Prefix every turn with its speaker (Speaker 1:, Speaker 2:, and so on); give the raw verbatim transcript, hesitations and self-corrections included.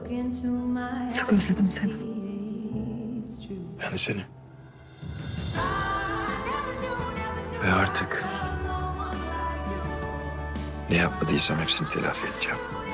Speaker 1: Çok özledim seni.
Speaker 2: Ben de seni. Ve artık ne yapmadıysam hepsini telafi edeceğim.